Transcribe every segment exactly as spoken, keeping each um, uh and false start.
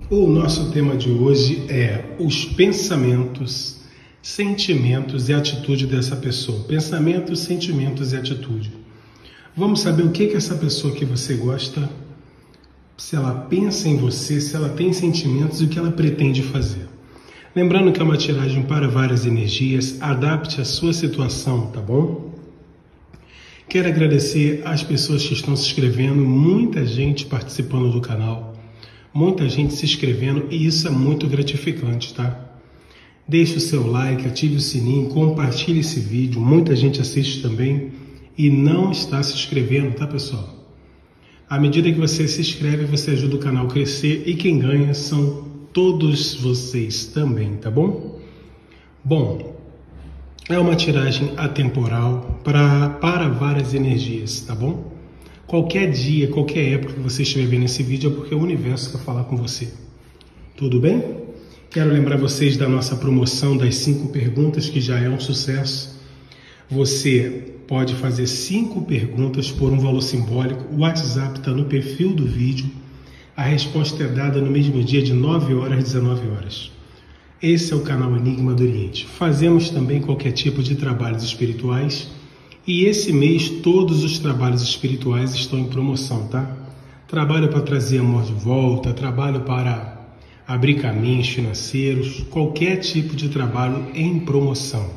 O nosso tema de hoje é os pensamentos, sentimentos e atitude dessa pessoa. Pensamentos, sentimentos e atitude. Vamos saber o que que essa pessoa que você gosta, se ela pensa em você, se ela tem sentimentos e o que ela pretende fazer. Lembrando que é uma tiragem para várias energias, adapte a sua situação, tá bom? Quero agradecer às pessoas que estão se inscrevendo, muita gente participando do canal. Muita gente se inscrevendo e isso é muito gratificante, tá? Deixe o seu like, ative o sininho, compartilhe esse vídeo. Muita gente assiste também e não está se inscrevendo, tá, pessoal? À medida que você se inscreve, você ajuda o canal a crescer e quem ganha são todos vocês também, tá bom? Bom, é uma tiragem atemporal para, para várias energias, tá bom? Qualquer dia, qualquer época que você estiver vendo esse vídeo é porque o universo quer falar com você. Tudo bem? Quero lembrar vocês da nossa promoção das cinco perguntas, que já é um sucesso. Você pode fazer cinco perguntas por um valor simbólico. O WhatsApp está no perfil do vídeo. A resposta é dada no mesmo dia de nove horas às dezenove horas. Esse é o canal Enigma do Oriente. Fazemos também qualquer tipo de trabalhos espirituais. E esse mês todos os trabalhos espirituais estão em promoção, tá? Trabalho para trazer amor de volta, trabalho para abrir caminhos financeiros, qualquer tipo de trabalho em promoção.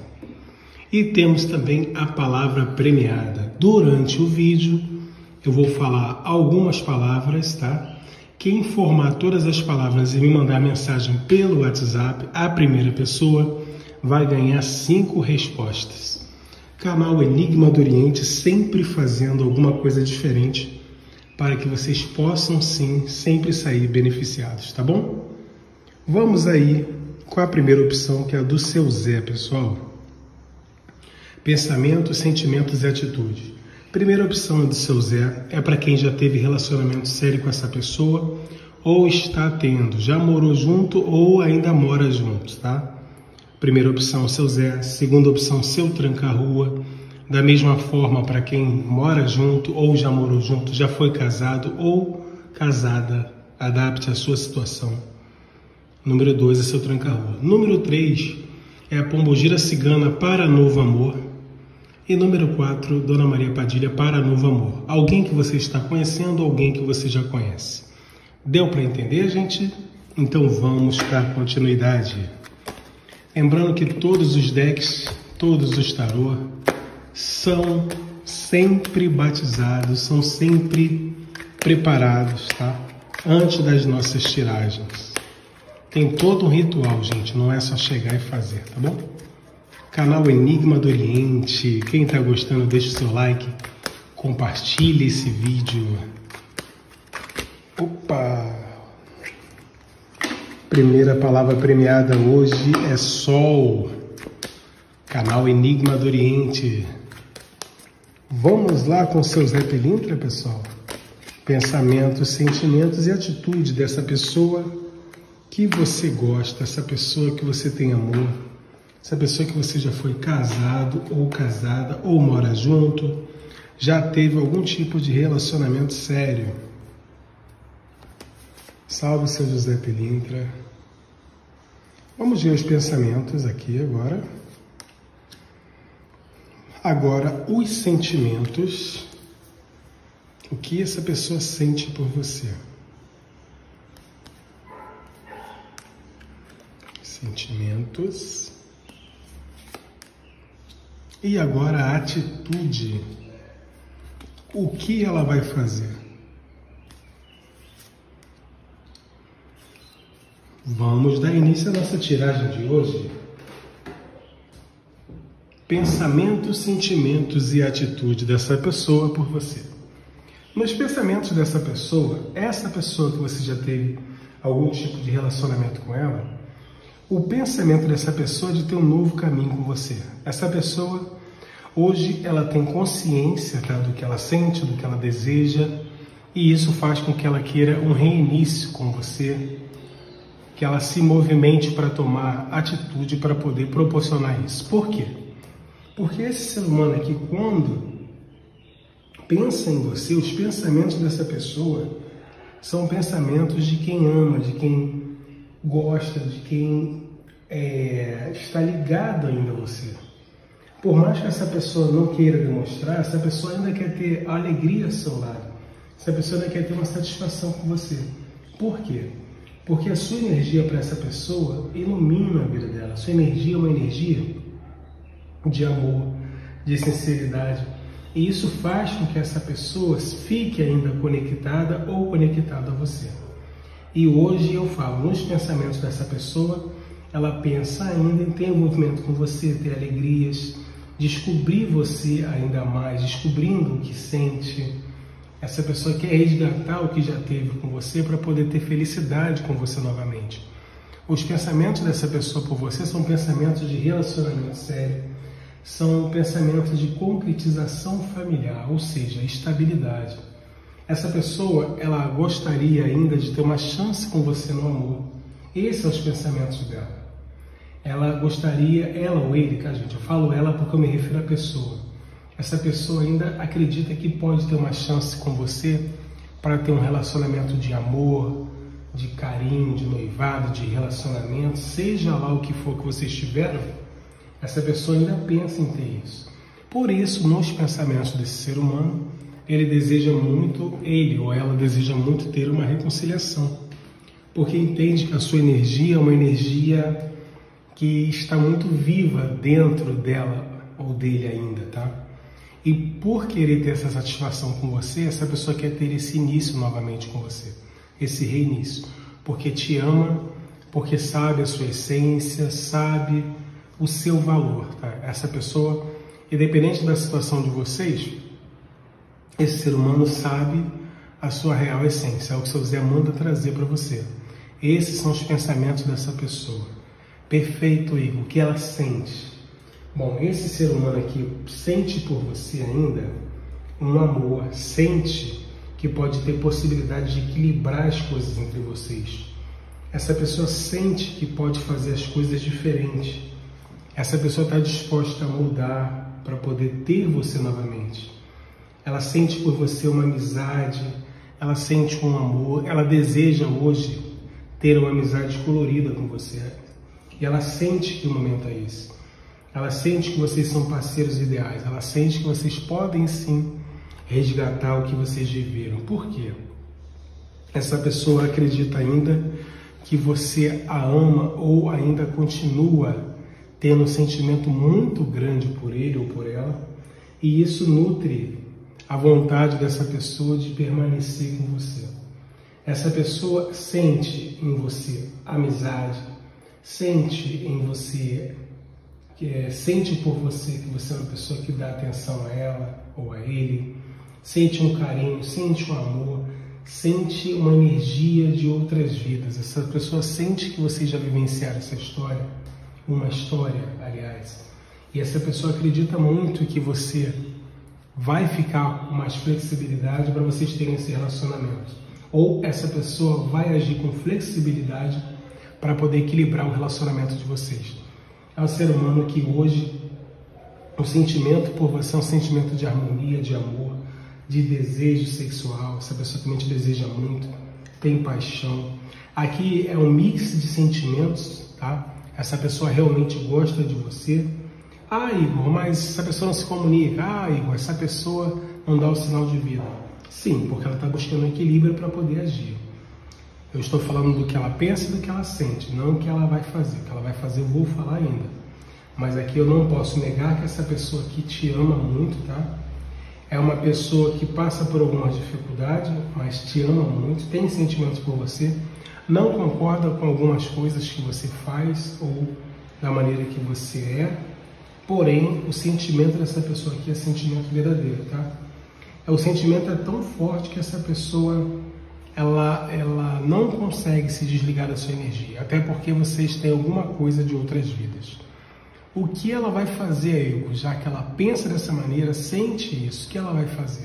E temos também a palavra premiada. Durante o vídeo eu vou falar algumas palavras, tá? Quem informar todas as palavras e me mandar mensagem pelo WhatsApp, a primeira pessoa vai ganhar cinco respostas. Canal Enigma do Oriente, sempre fazendo alguma coisa diferente para que vocês possam sim sempre sair beneficiados, tá bom? Vamos aí com a primeira opção, que é a do seu Zé, pessoal. Pensamentos, sentimentos e atitudes. Primeira opção do seu Zé é para quem já teve relacionamento sério com essa pessoa ou está tendo, já morou junto ou ainda mora junto, tá? Primeira opção, seu Zé. Segunda opção, seu tranca-rua. Da mesma forma, para quem mora junto ou já morou junto, já foi casado ou casada, adapte a sua situação. Número dois é seu tranca-rua. Número três é a Pombogira Cigana para Novo Amor. E número quatro, Dona Maria Padilha para Novo Amor. Alguém que você está conhecendo, alguém que você já conhece. Deu para entender, gente? Então vamos dar continuidade. Lembrando que todos os decks, todos os tarô, são sempre batizados, são sempre preparados, tá? Antes das nossas tiragens. Tem todo um ritual, gente, não é só chegar e fazer, tá bom? Canal Enigma do Oriente, quem tá gostando, deixa o seu like, compartilhe esse vídeo. Opa! Primeira palavra premiada hoje é Sol, canal Enigma do Oriente. Vamos lá com seus Zé Pilintra, pessoal. Pensamentos, sentimentos e atitude dessa pessoa que você gosta, essa pessoa que você tem amor, essa pessoa que você já foi casado ou casada ou mora junto, já teve algum tipo de relacionamento sério. Salve seu José Pilintra. Vamos ver os pensamentos aqui agora. Agora, os sentimentos. O que essa pessoa sente por você? Sentimentos. E agora a atitude. O que ela vai fazer? Vamos dar início à nossa tiragem de hoje. Pensamentos, sentimentos e atitude dessa pessoa por você. Nos pensamentos dessa pessoa, essa pessoa que você já teve algum tipo de relacionamento com ela, o pensamento dessa pessoa é de ter um novo caminho com você. Essa pessoa, hoje, ela tem consciência, tá, do que ela sente, do que ela deseja, e isso faz com que ela queira um reinício com você, que ela se movimente para tomar atitude para poder proporcionar isso. Por quê? Porque esse ser humano aqui, quando pensa em você, os pensamentos dessa pessoa são pensamentos de quem ama, de quem gosta, de quem é, está ligado ainda a você. Por mais que essa pessoa não queira demonstrar, essa pessoa ainda quer ter a alegria ao seu lado. Essa pessoa ainda quer ter uma satisfação com você. Por quê? Porque a sua energia para essa pessoa ilumina a vida dela. A sua energia é uma energia de amor, de sinceridade. E isso faz com que essa pessoa fique ainda conectada ou conectada a você. E hoje eu falo, nos pensamentos dessa pessoa, ela pensa ainda em ter envolvimento com você, ter alegrias, descobrir você ainda mais, descobrindo o que sente. Essa pessoa quer resgatar o que já teve com você para poder ter felicidade com você novamente. Os pensamentos dessa pessoa por você são pensamentos de relacionamento sério, são pensamentos de concretização familiar, ou seja, estabilidade. Essa pessoa, ela gostaria ainda de ter uma chance com você no amor. Esses são os pensamentos dela. Ela gostaria, ela ou ele, cara, gente, eu falo ela porque eu me refiro à pessoa. Essa pessoa ainda acredita que pode ter uma chance com você para ter um relacionamento de amor, de carinho, de noivado, de relacionamento, seja lá o que for que vocês tiveram, essa pessoa ainda pensa em ter isso. Por isso, nos pensamentos desse ser humano, ele deseja muito, ele ou ela deseja muito ter uma reconciliação, porque entende que a sua energia é uma energia que está muito viva dentro dela ou dele ainda, tá? E por querer ter essa satisfação com você, essa pessoa quer ter esse início novamente com você, esse reinício, porque te ama, porque sabe a sua essência, sabe o seu valor, tá? Essa pessoa, independente da situação de vocês, esse ser humano sabe a sua real essência, é o que o seu Zé manda trazer para você. Esses são os pensamentos dessa pessoa. Perfeito, Igor. O que ela sente? Bom, esse ser humano aqui sente por você ainda um amor, sente que pode ter possibilidade de equilibrar as coisas entre vocês. Essa pessoa sente que pode fazer as coisas diferentes. Essa pessoa está disposta a mudar para poder ter você novamente. Ela sente por você uma amizade, ela sente um amor, ela deseja hoje ter uma amizade colorida com você. E ela sente que o momento é esse. Ela sente que vocês são parceiros ideais. Ela sente que vocês podem sim resgatar o que vocês viveram. Por quê? Essa pessoa acredita ainda que você a ama ou ainda continua tendo um sentimento muito grande por ele ou por ela. E isso nutre a vontade dessa pessoa de permanecer com você. Essa pessoa sente em você amizade, sente em você, é, sente por você que você é uma pessoa que dá atenção a ela ou a ele, sente um carinho, sente um amor, sente uma energia de outras vidas. Essa pessoa sente que vocês já vivenciaram essa história, uma história, aliás, e essa pessoa acredita muito que você vai ficar com mais flexibilidade para vocês terem esse relacionamento. Ou essa pessoa vai agir com flexibilidade para poder equilibrar o relacionamento de vocês. É um ser humano que hoje o sentimento por você é um sentimento de harmonia, de amor, de desejo sexual. Essa pessoa também te deseja muito, tem paixão. Aqui é um mix de sentimentos, tá? Essa pessoa realmente gosta de você. Ah, Igor, mas essa pessoa não se comunica. Ah, Igor, essa pessoa não dá o sinal de vida. Sim, porque ela está buscando equilíbrio para poder agir. Eu estou falando do que ela pensa e do que ela sente, não o que ela vai fazer. O que ela vai fazer eu vou falar ainda. Mas aqui eu não posso negar que essa pessoa aqui te ama muito, tá? É uma pessoa que passa por algumas dificuldades, mas te ama muito, tem sentimentos por você, não concorda com algumas coisas que você faz ou da maneira que você é, porém, o sentimento dessa pessoa aqui é sentimento verdadeiro, tá? O sentimento é tão forte que essa pessoa ela, ela não consegue se desligar da sua energia, até porque vocês têm alguma coisa de outras vidas. O que ela vai fazer, Igor, já que ela pensa dessa maneira, sente isso, o que ela vai fazer?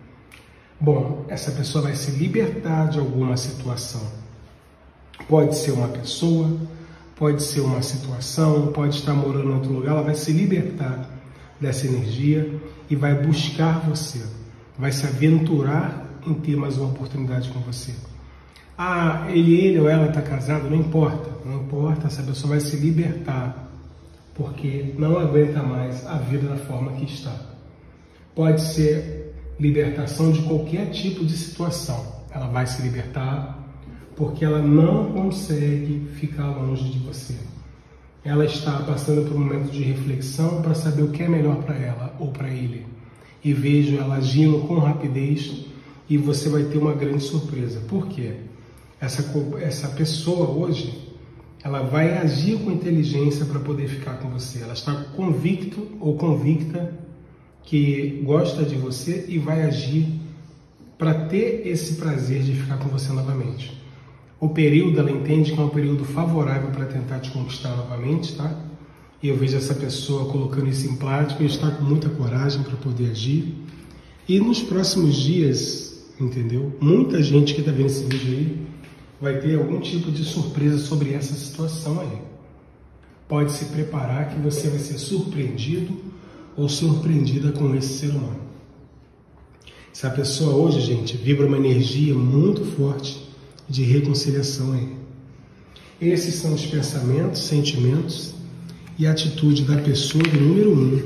Bom, essa pessoa vai se libertar de alguma situação. Pode ser uma pessoa, pode ser uma situação, pode estar morando em outro lugar, ela vai se libertar dessa energia e vai buscar você, vai se aventurar em ter mais uma oportunidade com você. Ah, ele, ele ou ela está casado, não importa. Não importa, essa pessoa vai se libertar, porque não aguenta mais a vida da forma que está. Pode ser libertação de qualquer tipo de situação. Ela vai se libertar porque ela não consegue ficar longe de você. Ela está passando por um momento de reflexão para saber o que é melhor para ela ou para ele. E vejo ela agindo com rapidez e você vai ter uma grande surpresa. Por quê? Essa, essa pessoa hoje, ela vai agir com inteligência para poder ficar com você. Ela está convicto ou convicta que gosta de você e vai agir para ter esse prazer de ficar com você novamente. O período, ela entende que é um período favorável para tentar te conquistar novamente, tá? E eu vejo essa pessoa colocando isso em prática e está com muita coragem para poder agir. E nos próximos dias, entendeu? Muita gente que está vendo esse vídeo aí vai ter algum tipo de surpresa sobre essa situação aí. Pode se preparar que você vai ser surpreendido ou surpreendida com esse ser humano. Essa pessoa hoje, gente, vibra uma energia muito forte de reconciliação aí. Esses são os pensamentos, sentimentos e atitude da pessoa número um.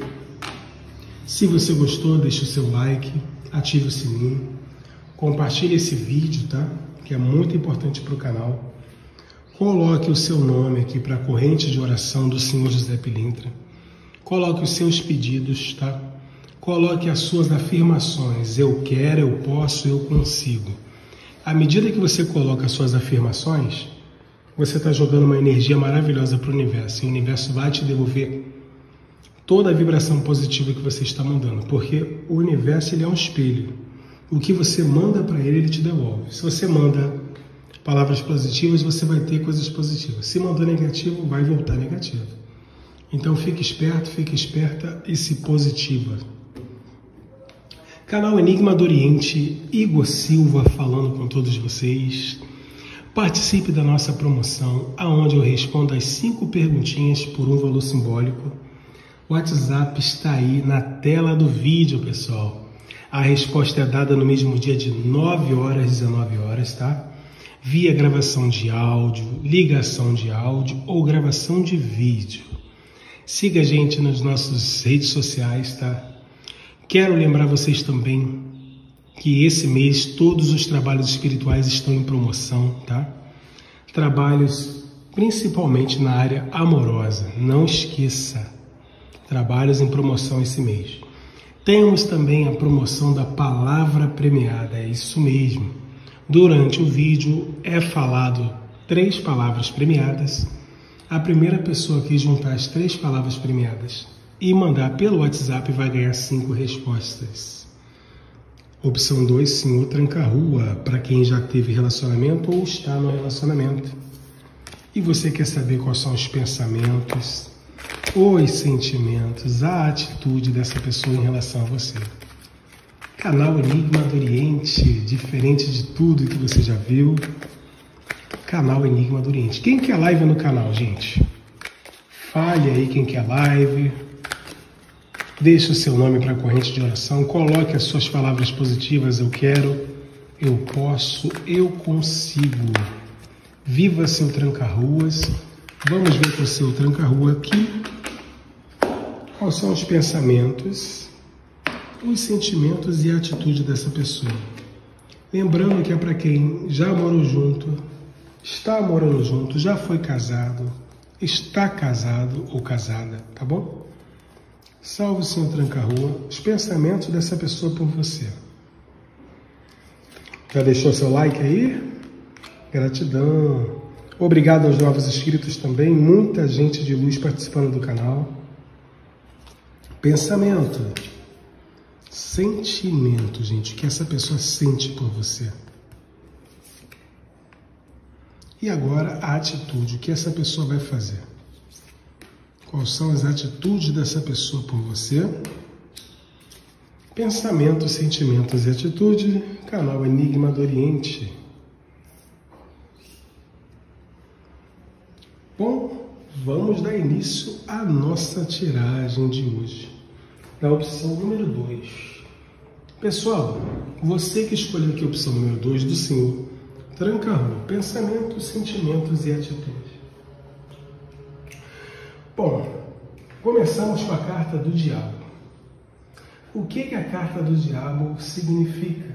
Se você gostou, deixe o seu like, ative o sininho, compartilhe esse vídeo, tá? Que é muito importante para o canal. Coloque o seu nome aqui para a corrente de oração do Senhor José Pilintra. Coloque os seus pedidos, tá? Coloque as suas afirmações. Eu quero, eu posso, eu consigo. À medida que você coloca as suas afirmações, você está jogando uma energia maravilhosa para o universo. E o universo vai te devolver toda a vibração positiva que você está mandando. Porque o universo, ele é um espelho. O que você manda para ele, ele te devolve. Se você manda palavras positivas, você vai ter coisas positivas. Se mandar negativo, vai voltar negativo. Então fique esperto, fique esperta e se positiva. Canal Enigma do Oriente, Igor Silva falando com todos vocês. Participe da nossa promoção, aonde eu respondo as cinco perguntinhas por um valor simbólico. O WhatsApp está aí na tela do vídeo, pessoal. A resposta é dada no mesmo dia de nove horas às dezenove horas, tá? Via gravação de áudio, ligação de áudio ou gravação de vídeo. Siga a gente nas nossas redes sociais, tá? Quero lembrar vocês também que esse mês todos os trabalhos espirituais estão em promoção, tá? Trabalhos principalmente na área amorosa, não esqueça. Trabalhos em promoção esse mês. Temos também a promoção da palavra premiada, é isso mesmo. Durante o vídeo é falado três palavras premiadas. A primeira pessoa que juntar as três palavras premiadas e mandar pelo WhatsApp vai ganhar cinco respostas. Opção dois, senhor Tranca-Rua, para quem já teve relacionamento ou está no relacionamento. E você quer saber quais são os pensamentos, os sentimentos, a atitude dessa pessoa em relação a você. Canal Enigma do Oriente, diferente de tudo que você já viu. Canal Enigma do Oriente. Quem quer live no canal, gente? Fale aí quem quer live. Deixe o seu nome para a corrente de oração. Coloque as suas palavras positivas. Eu quero, eu posso, eu consigo. Viva seu Tranca-Ruas. Vamos ver com o seu Tranca-Rua aqui. Quais são os pensamentos, os sentimentos e a atitude dessa pessoa. Lembrando que é para quem já morou junto, está morando junto, já foi casado, está casado ou casada, tá bom? Salve o senhor Tranca-Rua, os pensamentos dessa pessoa por você. Já deixou seu like aí? Gratidão. Obrigado aos novos inscritos também, muita gente de luz participando do canal. Pensamento, sentimento, gente, o que essa pessoa sente por você. E agora a atitude, o que essa pessoa vai fazer. Quais são as atitudes dessa pessoa por você? Pensamentos, sentimentos e atitude, canal Enigma do Oriente. Bom, vamos dar início à nossa tiragem de hoje, na opção número dois. Pessoal, você que escolheu aqui a opção número dois do senhor Trancando pensamentos, sentimentos e atitudes. Bom, começamos com a carta do diabo. O que, que a carta do diabo significa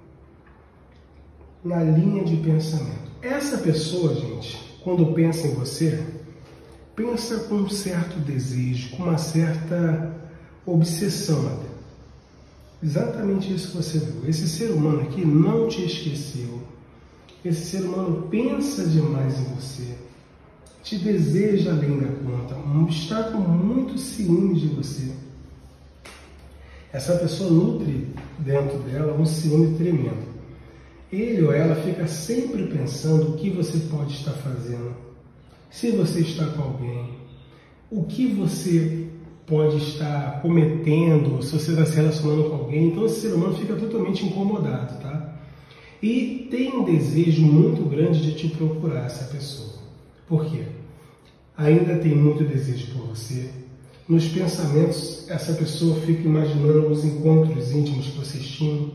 na linha de pensamento? Essa pessoa, gente, quando pensa em você, pensa com um certo desejo, com uma certa obsessão até. Exatamente isso que você viu. Esse ser humano aqui não te esqueceu. Esse ser humano pensa demais em você, te deseja além da conta, está com muito ciúme de você. Essa pessoa nutre dentro dela um ciúme tremendo. Ele ou ela fica sempre pensando o que você pode estar fazendo, se você está com alguém, o que você pode estar cometendo, se você está se relacionando com alguém. Então esse ser humano fica totalmente incomodado, tá? E tem um desejo muito grande de te procurar, essa pessoa. Por quê? Ainda tem muito desejo por você. Nos pensamentos, essa pessoa fica imaginando os encontros íntimos que vocês tinham,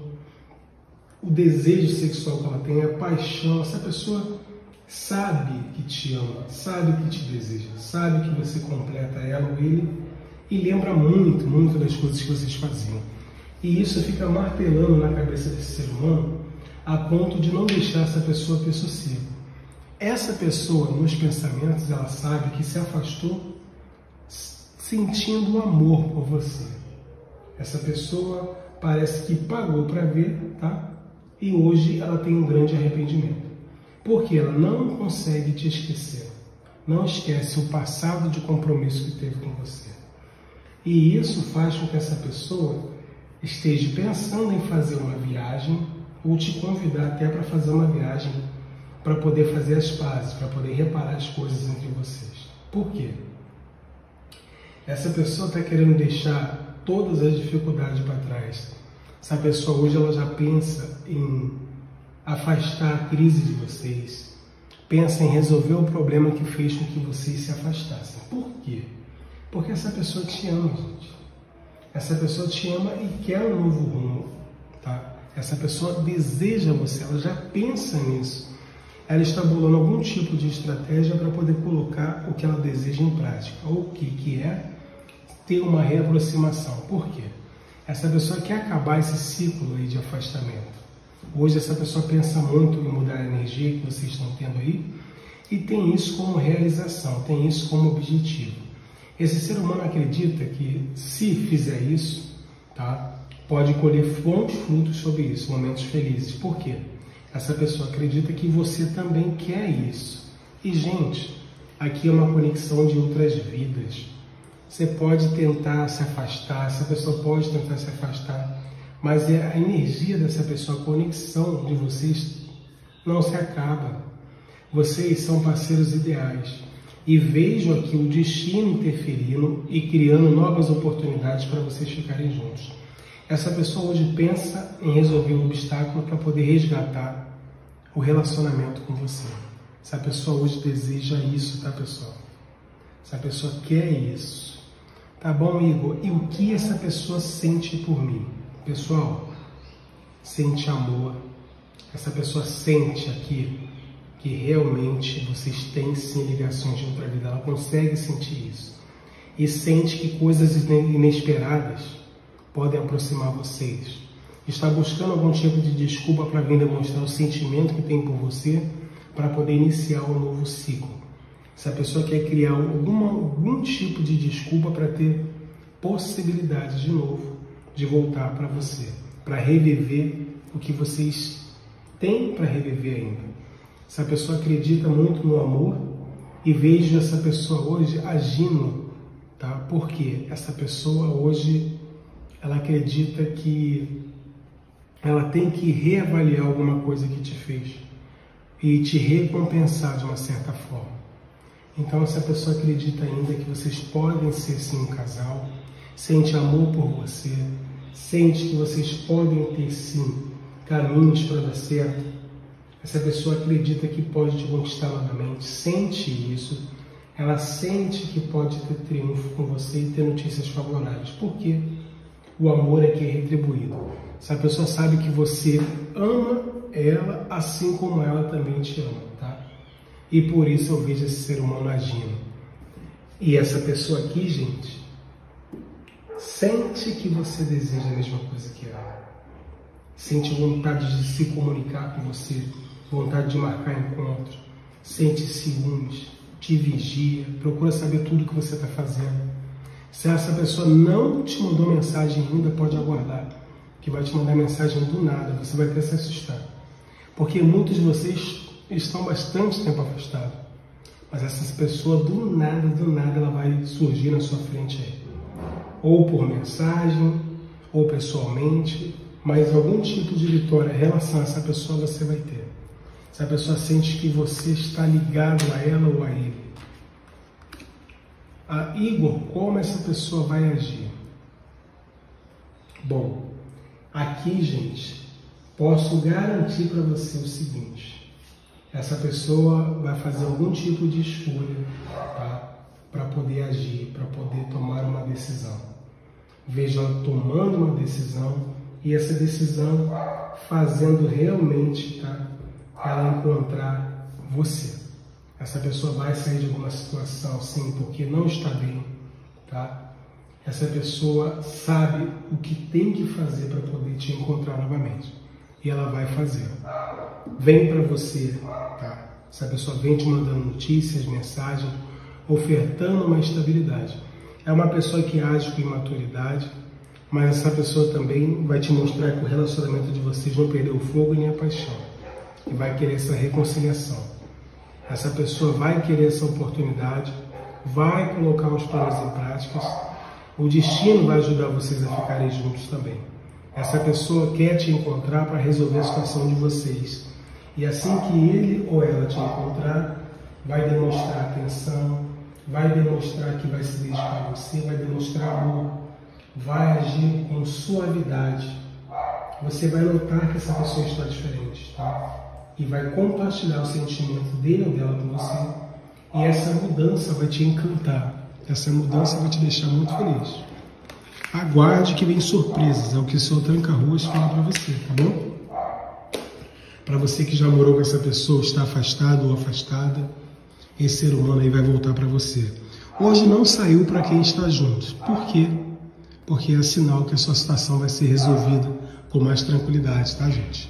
o desejo sexual que ela tem, a paixão. Essa pessoa sabe que te ama, sabe que te deseja, sabe que você completa ela ou ele e lembra muito, muito das coisas que vocês faziam. E isso fica martelando na cabeça desse ser humano a ponto de não deixar essa pessoa ter sossego. Essa pessoa, nos pensamentos, ela sabe que se afastou sentindo amor por você. Essa pessoa parece que pagou para ver, tá? E hoje ela tem um grande arrependimento. Porque ela não consegue te esquecer. Não esquece o passado de compromisso que teve com você. E isso faz com que essa pessoa esteja pensando em fazer uma viagem ou te convidar até para fazer uma viagem para poder fazer as pazes, para poder reparar as coisas entre vocês. Por quê? Essa pessoa está querendo deixar todas as dificuldades para trás. Essa pessoa hoje ela já pensa em afastar a crise de vocês, pensa em resolver o problema que fez com que vocês se afastassem. Por quê? Porque essa pessoa te ama, gente. Essa pessoa te ama e quer um novo rumo, tá? Essa pessoa deseja você, ela já pensa nisso. Ela está bolando algum tipo de estratégia para poder colocar o que ela deseja em prática. Ou o que, que é ter uma reaproximação. Por quê? Essa pessoa quer acabar esse ciclo aí de afastamento. Hoje essa pessoa pensa muito em mudar a energia que vocês estão tendo aí e tem isso como realização, tem isso como objetivo. Esse ser humano acredita que se fizer isso, tá, pode colher bons frutos sobre isso, momentos felizes. Por quê? Essa pessoa acredita que você também quer isso. E, gente, aqui é uma conexão de outras vidas. Você pode tentar se afastar, essa pessoa pode tentar se afastar, mas a energia dessa pessoa, a conexão de vocês não se acaba. Vocês são parceiros ideais. E vejo aqui o destino interferindo e criando novas oportunidades para vocês ficarem juntos. Essa pessoa hoje pensa em resolver um obstáculo para poder resgatar o relacionamento com você. Essa pessoa hoje deseja isso, tá, pessoal? Essa pessoa quer isso. Tá bom, Igor? E o que essa pessoa sente por mim? Pessoal, sente amor. Essa pessoa sente aqui que realmente vocês têm sim ligações de outra vida. Ela consegue sentir isso. E sente que coisas inesperadas podem aproximar vocês. Está buscando algum tipo de desculpa para vir demonstrar o sentimento que tem por você para poder iniciar um novo ciclo. Essa pessoa quer criar alguma, algum tipo de desculpa para ter possibilidade de novo de voltar para você, para reviver o que vocês têm para reviver ainda. Essa pessoa acredita muito no amor e vejo essa pessoa hoje agindo, tá? Porque essa pessoa hoje ela acredita que ela tem que reavaliar alguma coisa que te fez e te recompensar de uma certa forma. Então essa pessoa acredita ainda que vocês podem ser sim um casal, sente amor por você, sente que vocês podem ter sim caminhos para dar certo. Essa pessoa acredita que pode te conquistar novamente, sente isso, ela sente que pode ter triunfo com você e ter notícias favoráveis. Por quê? O amor é que é retribuído. Essa pessoa sabe que você ama ela assim como ela também te ama, tá? E por isso eu vejo esse ser humano agindo. E essa pessoa aqui, gente, sente que você deseja a mesma coisa que ela. Sente vontade de se comunicar com você, vontade de marcar encontro, sente ciúmes, te vigia, procura saber tudo que você está fazendo. Se essa pessoa não te mandou mensagem ainda, pode aguardar, que vai te mandar mensagem do nada, você vai até se assustar. Porque muitos de vocês estão bastante tempo afastados, mas essa pessoa do nada, do nada, ela vai surgir na sua frente aí. Ou por mensagem, ou pessoalmente, mas algum tipo de vitória em relação a essa pessoa você vai ter. Se a pessoa sente que você está ligado a ela ou a ele. Ah, Igor, como essa pessoa vai agir? Bom, aqui, gente, posso garantir para você o seguinte: essa pessoa vai fazer algum tipo de escolha, tá? Para poder agir, para poder tomar uma decisão. Veja ela tomando uma decisão e essa decisão fazendo realmente, tá? Ela encontrar você. Essa pessoa vai sair de alguma situação, sim, porque não está bem, tá? Essa pessoa sabe o que tem que fazer para poder te encontrar novamente. E ela vai fazer. Vem para você, tá? Essa pessoa vem te mandando notícias, mensagens, ofertando uma estabilidade. É uma pessoa que age com imaturidade, mas essa pessoa também vai te mostrar que o relacionamento de vocês não perdeu o fogo nem a paixão. E vai querer essa reconciliação. Essa pessoa vai querer essa oportunidade, vai colocar os planos em práticas. O destino vai ajudar vocês a ficarem juntos também. Essa pessoa quer te encontrar para resolver a situação de vocês. E assim que ele ou ela te encontrar, vai demonstrar atenção, vai demonstrar que vai se dedicar a você, vai demonstrar amor, vai agir com suavidade. Você vai notar que essa pessoa está diferente, tá? E vai compartilhar o sentimento dele ou dela com você. E essa mudança vai te encantar. Essa mudança vai te deixar muito feliz. Aguarde que vem surpresas. É o que o seu tranca-ruas fala para você, tá bom? Para você que já morou com essa pessoa, está afastado ou afastada, esse ser humano aí vai voltar para você. Hoje não saiu para quem está junto. Por quê? Porque é sinal que a sua situação vai ser resolvida com mais tranquilidade, tá, gente?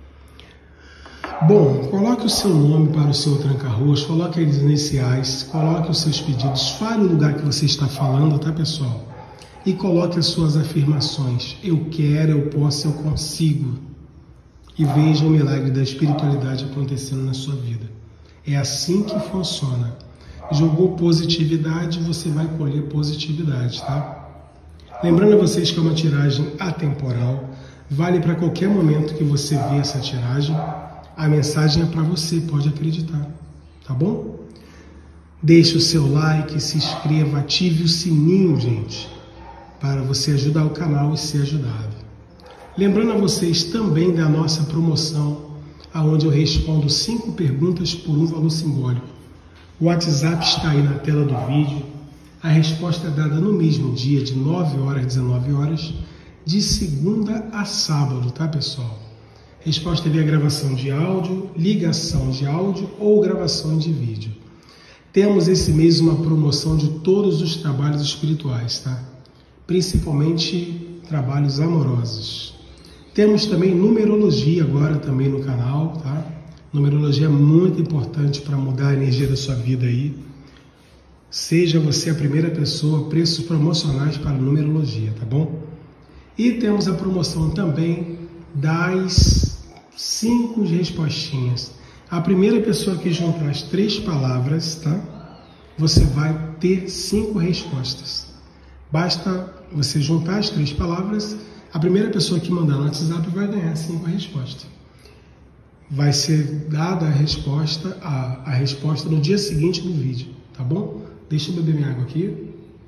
Bom, coloque o seu nome para o seu tranca-ruas, coloque as iniciais, coloque os seus pedidos, fale o lugar que você está falando, tá, pessoal? E coloque as suas afirmações. Eu quero, eu posso, eu consigo. E veja o milagre da espiritualidade acontecendo na sua vida. É assim que funciona. Jogou positividade, você vai colher positividade, tá? Lembrando a vocês que é uma tiragem atemporal, vale para qualquer momento que você vê essa tiragem. A mensagem é para você, pode acreditar, tá bom? Deixe o seu like, se inscreva, ative o sininho, gente, para você ajudar o canal e ser ajudado. Lembrando a vocês também da nossa promoção, onde eu respondo cinco perguntas por um valor simbólico. O WhatsApp está aí na tela do vídeo. A resposta é dada no mesmo dia, de nove horas às dezenove horas, de segunda a sábado, tá, pessoal? Resposta via gravação de áudio, ligação de áudio ou gravação de vídeo. Temos esse mês uma promoção de todos os trabalhos espirituais, tá? Principalmente trabalhos amorosos. Temos também numerologia agora também no canal, tá? Numerologia é muito importante para mudar a energia da sua vida aí. Seja você a primeira pessoa, preços promocionais para numerologia, tá bom? E temos a promoção também das cinco respostinhas. A primeira pessoa que juntar as três palavras, tá? Você vai ter cinco respostas. Basta você juntar as três palavras, a primeira pessoa que mandar no WhatsApp vai ganhar cinco respostas. Vai ser dada a resposta, a, a resposta no dia seguinte do vídeo, tá bom? Deixa eu beber minha água aqui.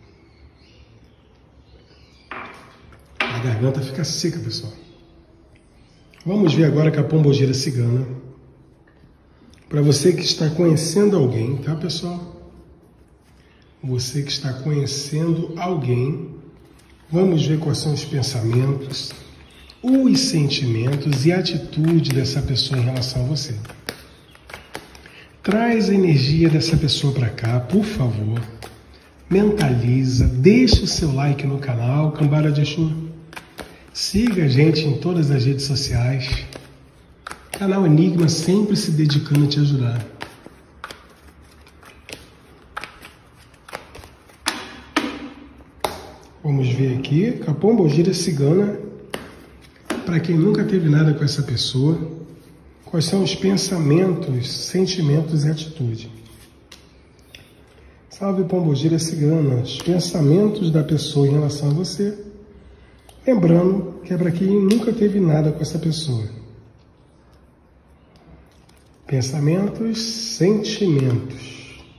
A garganta fica seca, pessoal. Vamos ver agora com a pombogira cigana. Para você que está conhecendo alguém, tá, pessoal? Você que está conhecendo alguém, vamos ver quais são os pensamentos, os sentimentos e a atitude dessa pessoa em relação a você. Traz a energia dessa pessoa para cá, por favor. Mentaliza, deixa o seu like no canal Cambara de Exu. Siga a gente em todas as redes sociais. Canal Enigma sempre se dedicando a te ajudar. Vamos ver aqui, a pombogira cigana. Para quem nunca teve nada com essa pessoa, quais são os pensamentos, sentimentos e atitude? Salve pombogira cigana, os pensamentos da pessoa em relação a você. Lembrando que é para quem nunca teve nada com essa pessoa. Pensamentos, sentimentos.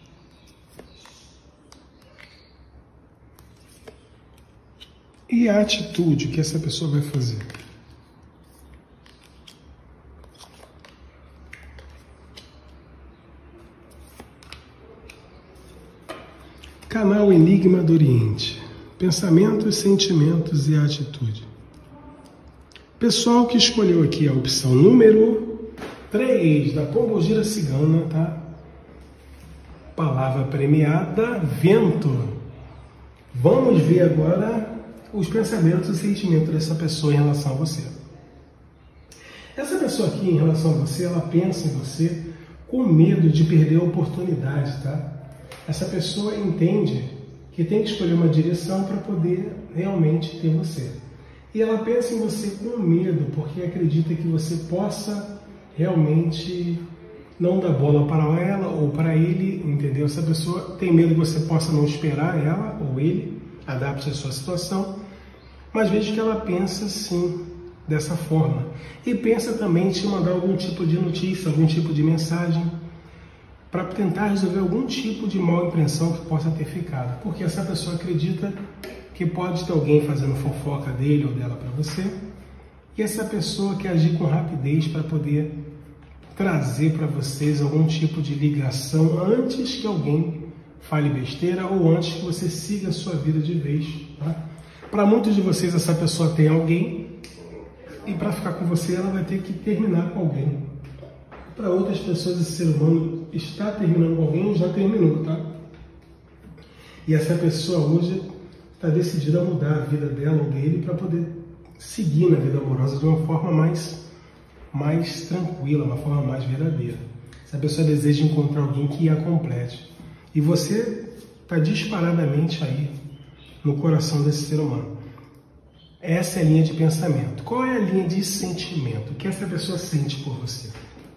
E a atitude que essa pessoa vai fazer? Canal Enigma do Oriente. Pensamentos, sentimentos e atitude. Pessoal que escolheu aqui a opção número três da pombogira cigana, tá? Palavra premiada, vento. Vamos ver agora os pensamentos e sentimentos dessa pessoa em relação a você. Essa pessoa aqui, em relação a você, ela pensa em você com medo de perder a oportunidade, tá? Essa pessoa entende que tem que escolher uma direção para poder realmente ter você. E ela pensa em você com medo, porque acredita que você possa realmente não dar bola para ela ou para ele, entendeu? Essa pessoa tem medo que você possa não esperar ela ou ele, adapte a sua situação, mas veja que ela pensa sim, dessa forma. E pensa também em te mandar algum tipo de notícia, algum tipo de mensagem, para tentar resolver algum tipo de mal impressão que possa ter ficado. Porque essa pessoa acredita que pode ter alguém fazendo fofoca dele ou dela para você, e essa pessoa quer agir com rapidez para poder trazer para vocês algum tipo de ligação antes que alguém fale besteira ou antes que você siga a sua vida de vez. Tá? Para muitos de vocês, essa pessoa tem alguém e para ficar com você ela vai ter que terminar com alguém. Para outras pessoas, esse ser humano está terminando com alguém ou já terminou, tá? E essa pessoa hoje está decidida a mudar a vida dela ou dele para poder seguir na vida amorosa de uma forma mais, mais tranquila, uma forma mais verdadeira. Essa pessoa deseja encontrar alguém que a complete. E você está disparadamente aí no coração desse ser humano. Essa é a linha de pensamento. Qual é a linha de sentimento? O que essa pessoa sente por você?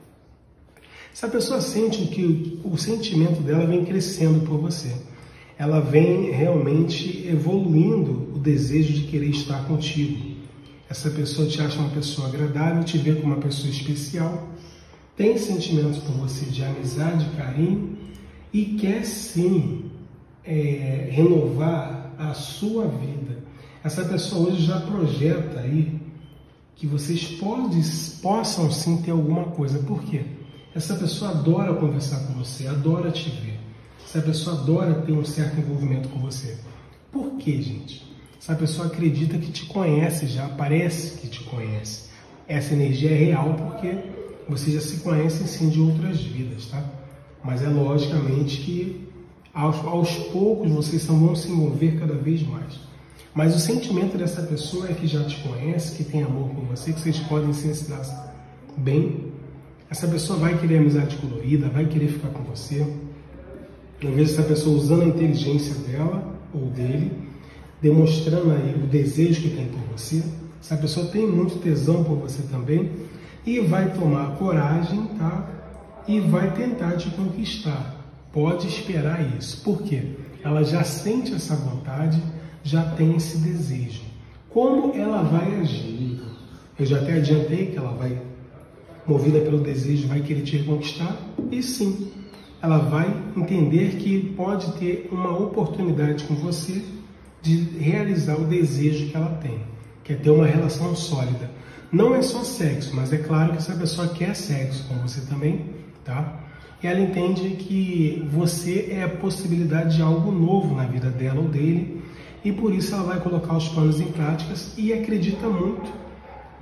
Essa pessoa sente que o sentimento dela vem crescendo por você. Ela vem realmente evoluindo o desejo de querer estar contigo. Essa pessoa te acha uma pessoa agradável, te vê como uma pessoa especial, tem sentimentos por você de amizade, carinho e quer sim é, renovar a sua vida. Essa pessoa hoje já projeta aí que vocês pode, possam sim ter alguma coisa. Por quê? Essa pessoa adora conversar com você, adora te ver. Essa pessoa adora ter um certo envolvimento com você. Por quê, gente? Essa pessoa acredita que te conhece já, parece que te conhece. Essa energia é real porque vocês já se conhecem sim de outras vidas, tá? Mas é logicamente que aos, aos poucos vocês vão se envolver cada vez mais. Mas o sentimento dessa pessoa é que já te conhece, que tem amor por você, que vocês podem se dar bem. Essa pessoa vai querer amizade colorida, vai querer ficar com você. Eu vejo essa pessoa usando a inteligência dela ou dele, demonstrando aí o desejo que tem por você. Essa pessoa tem muito tesão por você também e vai tomar coragem, tá? E vai tentar te conquistar. Pode esperar isso. Por quê? Ela já sente essa vontade, já tem esse desejo. Como ela vai agir? Eu já até adiantei que ela vai, movida pelo desejo, vai querer te conquistar. E sim, ela vai entender que pode ter uma oportunidade com você de realizar o desejo que ela tem, que é ter uma relação sólida. Não é só sexo, mas é claro que essa pessoa quer sexo com você também, tá? E ela entende que você é a possibilidade de algo novo na vida dela ou dele, e por isso ela vai colocar os planos em práticas e acredita muito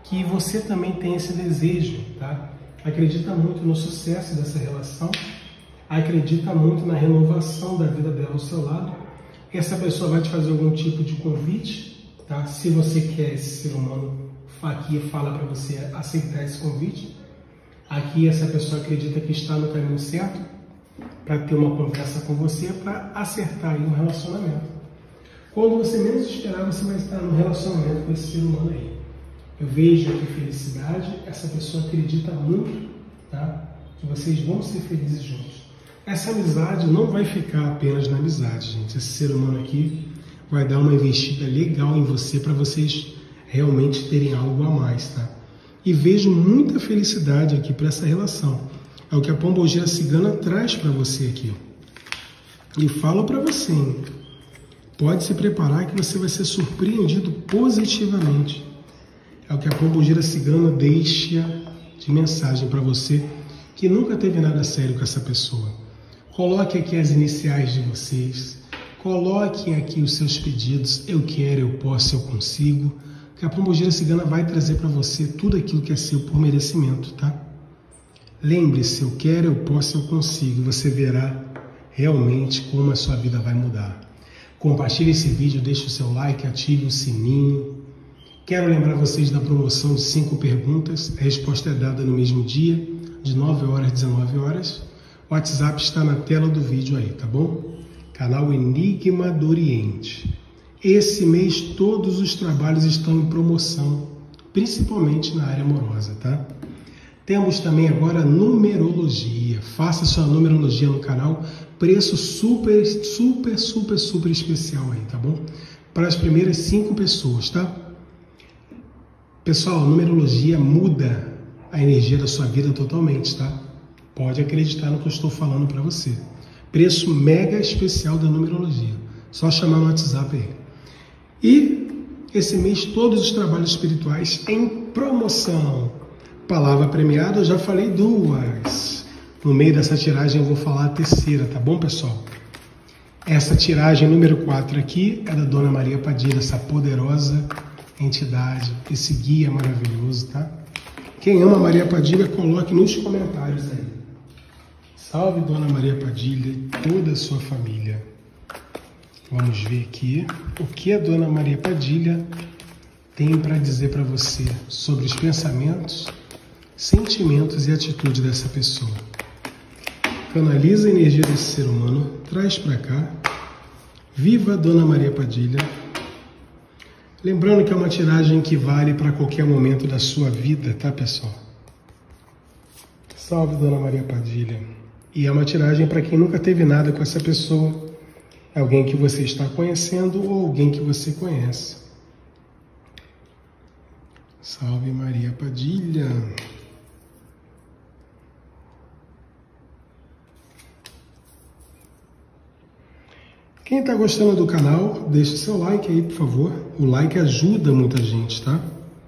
que você também tem esse desejo, tá? Acredita muito no sucesso dessa relação, acredita muito na renovação da vida dela ao seu lado. Essa pessoa vai te fazer algum tipo de convite, tá? Se você quer esse ser humano, aqui fala para você aceitar esse convite. Aqui essa pessoa acredita que está no caminho certo para ter uma conversa com você, para acertar aí um relacionamento. Quando você menos esperar, você vai estar no relacionamento com esse ser humano aí. Eu vejo aqui felicidade, essa pessoa acredita muito, tá? Que vocês vão ser felizes juntos. Essa amizade não vai ficar apenas na amizade, gente. Esse ser humano aqui vai dar uma investida legal em você para vocês realmente terem algo a mais, tá? E vejo muita felicidade aqui para essa relação. É o que a pombogira cigana traz para você aqui. E falo para você, hein? Pode se preparar que você vai ser surpreendido positivamente. É o que a pombogira cigana deixa de mensagem para você que nunca teve nada sério com essa pessoa. Coloque aqui as iniciais de vocês. Coloque aqui os seus pedidos. Eu quero, eu posso, eu consigo. Que a pombogira cigana vai trazer para você tudo aquilo que é seu por merecimento, tá? Lembre-se, eu quero, eu posso, eu consigo. Você verá realmente como a sua vida vai mudar. Compartilhe esse vídeo, deixe o seu like, ative o sininho. Quero lembrar vocês da promoção de cinco perguntas. A resposta é dada no mesmo dia, de nove horas às dezenove horas. O WhatsApp está na tela do vídeo aí, tá bom? Canal Enigma do Oriente. Esse mês todos os trabalhos estão em promoção, principalmente na área amorosa, tá? Temos também agora numerologia. Faça sua numerologia no canal. Preço super, super, super, super especial aí, tá bom? Para as primeiras cinco pessoas, tá? Pessoal, a numerologia muda a energia da sua vida totalmente, tá? Pode acreditar no que eu estou falando para você. Preço mega especial da numerologia. Só chamar no WhatsApp aí. E esse mês todos os trabalhos espirituais em promoção. Palavra premiada, eu já falei duas. No meio dessa tiragem eu vou falar a terceira, tá bom, pessoal? Essa tiragem número quatro aqui é da Dona Maria Padilha, essa poderosa entidade, esse guia maravilhoso, tá? Quem ama Maria Padilha, coloque nos comentários aí. Salve Dona Maria Padilha e toda a sua família. Vamos ver aqui o que a Dona Maria Padilha tem para dizer para você sobre os pensamentos, sentimentos e atitude dessa pessoa. Canaliza a energia desse ser humano, traz para cá. Viva a Dona Maria Padilha. Lembrando que é uma tiragem que vale para qualquer momento da sua vida, tá, pessoal? Salve Dona Maria Padilha. E é uma tiragem para quem nunca teve nada com essa pessoa. Alguém que você está conhecendo ou alguém que você conhece. Salve Maria Padilha. Quem está gostando do canal, deixe seu like aí, por favor. O like ajuda muita gente, tá?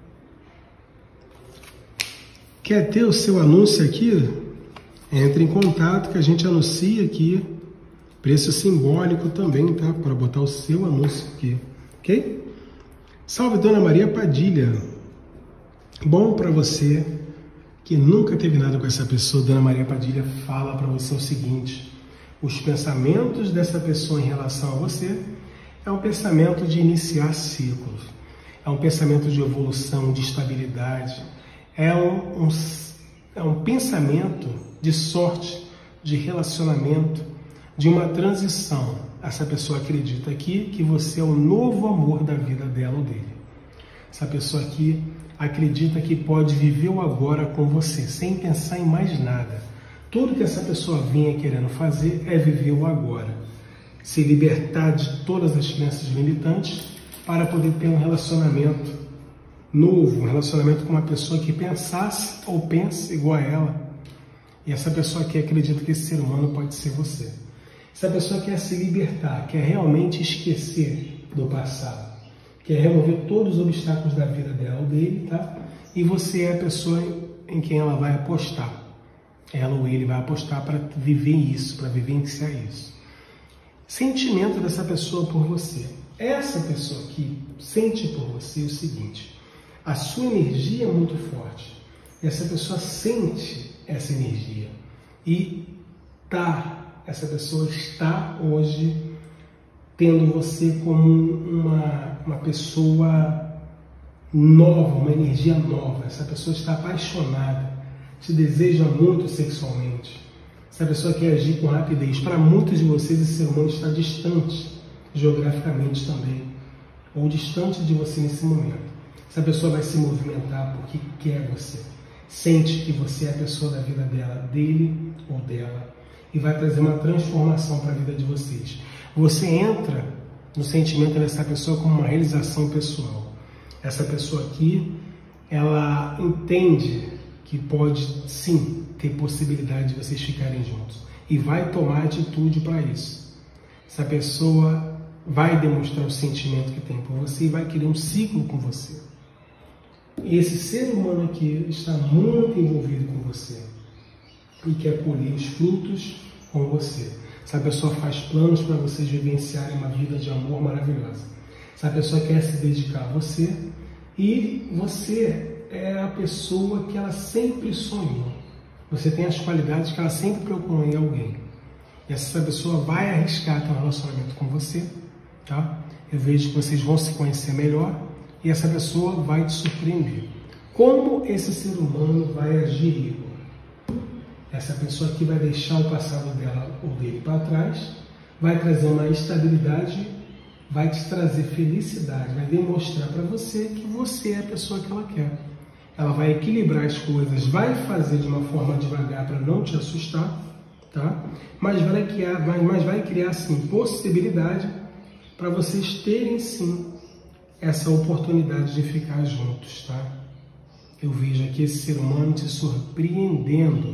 Quer ter o seu anúncio aqui? Entre em contato que a gente anuncia aqui. Preço simbólico também, tá? Para botar o seu anúncio aqui, ok? Salve Dona Maria Padilha. Bom para você que nunca teve nada com essa pessoa, Dona Maria Padilha fala para você o seguinte: os pensamentos dessa pessoa em relação a você é um pensamento de iniciar ciclos, é um pensamento de evolução, de estabilidade, é um, um, é um pensamento de sorte, de relacionamento, de uma transição. Essa pessoa acredita aqui que você é o novo amor da vida dela ou dele. Essa pessoa aqui acredita que pode viver o agora com você, sem pensar em mais nada. Tudo que essa pessoa vinha querendo fazer é viver o agora. Se libertar de todas as crenças limitantes para poder ter um relacionamento novo, um relacionamento com uma pessoa que pensasse ou pense igual a ela. E essa pessoa aqui acredita que esse ser humano pode ser você. Essa pessoa quer se libertar, quer realmente esquecer do passado, quer remover todos os obstáculos da vida dela ou dele, tá? E você é a pessoa em quem ela vai apostar. Ela ou ele vai apostar para viver isso, para vivenciar isso. Sentimento dessa pessoa por você. Essa pessoa aqui sente por você o seguinte: A sua energia é muito forte. E essa pessoa sente essa energia. E tá, essa pessoa está hoje tendo você como uma, uma pessoa nova, uma energia nova. Essa pessoa está apaixonada, te deseja muito sexualmente. Essa pessoa quer agir com rapidez. Para muitos de vocês, esse ser humano está distante, geograficamente também, ou distante de você nesse momento. Essa pessoa vai se movimentar porque quer você. Sente que você é a pessoa da vida dela, dele ou dela, e vai trazer uma transformação para a vida de vocês. Você entra no sentimento dessa pessoa como uma realização pessoal. Essa pessoa aqui, ela entende que pode sim ter possibilidade de vocês ficarem juntos e vai tomar atitude para isso. Essa pessoa vai demonstrar o sentimento que tem por você e vai querer um ciclo com você. Esse ser humano aqui está muito envolvido com você e quer colher os frutos com você. Essa pessoa faz planos para vocês vivenciarem uma vida de amor maravilhosa. Essa pessoa quer se dedicar a você e você é a pessoa que ela sempre sonhou. Você tem as qualidades que ela sempre procurou em alguém. E essa pessoa vai arriscar ter um relacionamento com você, tá? Eu vejo que vocês vão se conhecer melhor e essa pessoa vai te surpreender. Como esse ser humano vai agir? Essa pessoa aqui vai deixar o passado dela ou dele para trás, vai trazer uma estabilidade, vai te trazer felicidade, vai demonstrar para você que você é a pessoa que ela quer. Ela vai equilibrar as coisas, vai fazer de uma forma devagar para não te assustar, tá? Mas vai criar, mas vai criar sim possibilidade para vocês terem sim essa oportunidade de ficar juntos, tá? Eu vejo aqui esse ser humano te surpreendendo.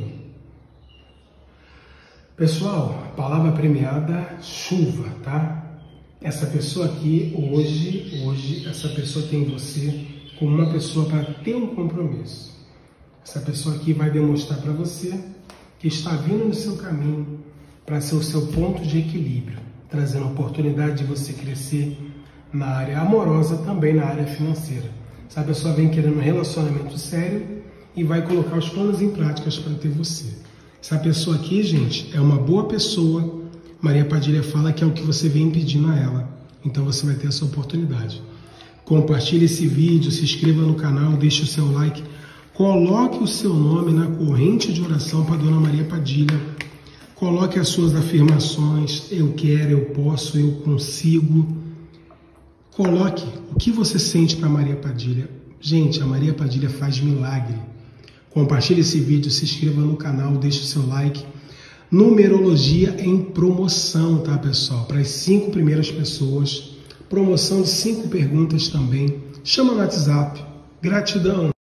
Pessoal, palavra premiada, chuva, tá? Essa pessoa aqui, hoje, hoje, essa pessoa tem você como uma pessoa para ter um compromisso. Essa pessoa aqui vai demonstrar para você que está vindo no seu caminho para ser o seu ponto de equilíbrio, trazendo a oportunidade de você crescer na área amorosa, também na área financeira. Essa pessoa vem querendo um relacionamento sério e vai colocar os planos em práticas para ter você. Essa pessoa aqui, gente, é uma boa pessoa. Maria Padilha fala que é o que você vem pedindo a ela. Então você vai ter essa oportunidade. Compartilhe esse vídeo, se inscreva no canal, deixe o seu like. Coloque o seu nome na corrente de oração para a Dona Maria Padilha. Coloque as suas afirmações. Eu quero, eu posso, eu consigo. Coloque o que você sente para Maria Padilha. Gente, a Maria Padilha faz milagre. Compartilhe esse vídeo, se inscreva no canal, deixe o seu like. Numerologia em promoção, tá, pessoal? Para as cinco primeiras pessoas. Promoção de cinco perguntas também. Chama no WhatsApp. Gratidão!